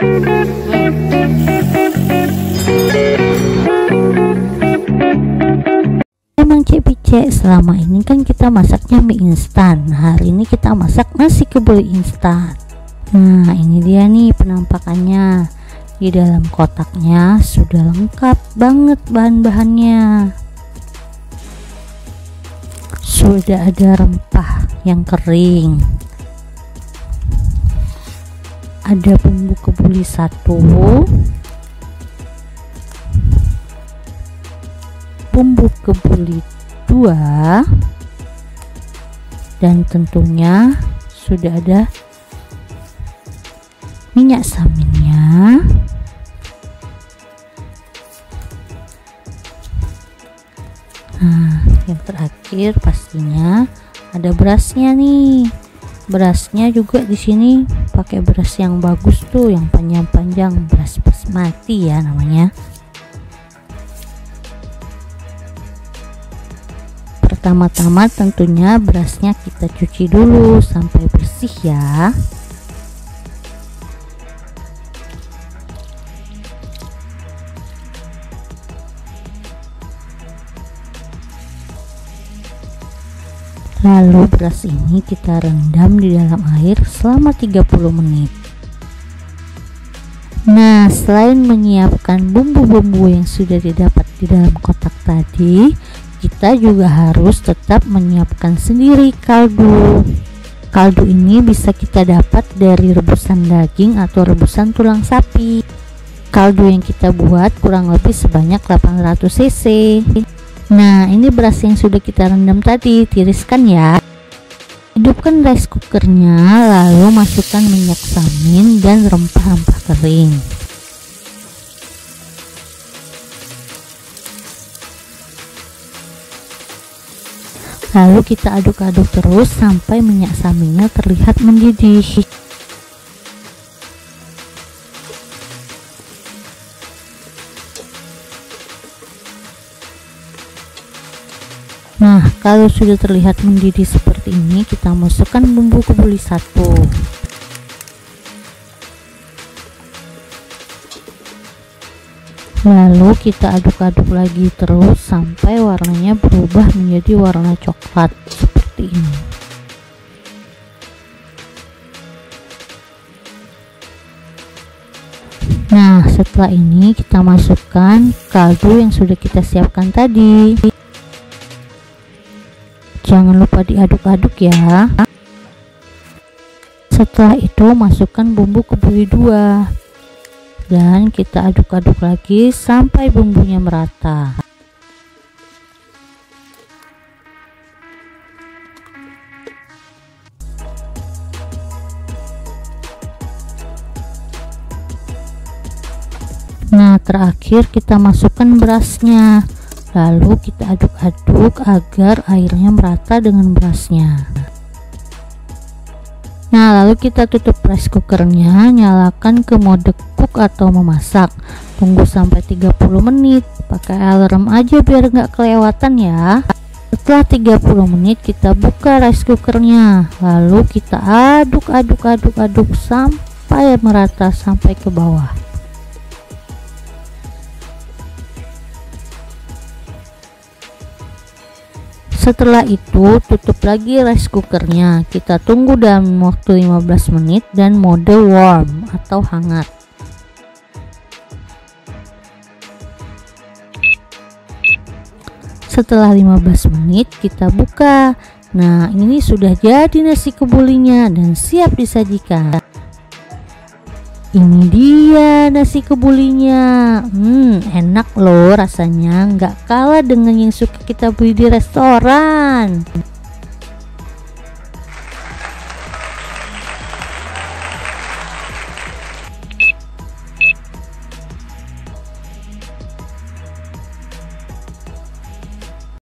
Emang Cek, selama ini kan kita masaknya mie instan. Hari ini kita masak nasi kebuli instan. Nah, ini dia nih penampakannya. Di dalam kotaknya sudah lengkap banget bahan-bahannya. Sudah ada rempah yang kering, ada bumbu kebuli 1, bumbu kebuli 2, dan tentunya sudah ada minyak saminnya. Nah, yang terakhir pastinya ada berasnya nih. Berasnya juga di sini pakai beras yang bagus tuh, yang panjang-panjang, beras basmati ya namanya. Pertama-tama tentunya berasnya kita cuci dulu sampai bersih ya. Lalu beras ini kita rendam di dalam air selama 30 menit. Nah, selain menyiapkan bumbu-bumbu yang sudah didapat di dalam kotak tadi, kita juga harus tetap menyiapkan sendiri kaldu. Kaldu ini bisa kita dapat dari rebusan daging atau rebusan tulang sapi. Kaldu yang kita buat kurang lebih sebanyak 800 cc. Nah, ini beras yang sudah kita rendam tadi, tiriskan ya. Hidupkan rice cookernya, lalu masukkan minyak samin dan rempah-rempah kering. Lalu kita aduk-aduk terus sampai minyak saminnya terlihat mendidih. Nah, kalau sudah terlihat mendidih seperti ini, kita masukkan bumbu kebuli 1. Lalu kita aduk-aduk lagi terus sampai warnanya berubah menjadi warna coklat seperti ini. Nah, setelah ini kita masukkan kaldu yang sudah kita siapkan tadi. Jangan lupa diaduk-aduk ya. Setelah itu masukkan bumbu kebuli 2 dan kita aduk-aduk lagi sampai bumbunya merata. Nah, terakhir kita masukkan berasnya. Lalu kita aduk-aduk agar airnya merata dengan berasnya. Nah, lalu kita tutup rice cookernya, nyalakan ke mode cook atau memasak. Tunggu sampai 30 menit. Pakai alarm aja biar nggak kelewatan ya. Setelah 30 menit kita buka rice cookernya. Lalu kita aduk-aduk sampai merata sampai ke bawah. Setelah itu tutup lagi rice cookernya. Kita tunggu dalam waktu 15 menit dan mode warm atau hangat. Setelah 15 menit kita buka. Nah, ini sudah jadi nasi kebulinya dan siap disajikan. Ini dia nasi kebulinya. Enak loh rasanya, nggak kalah dengan yang suka kita beli di restoran.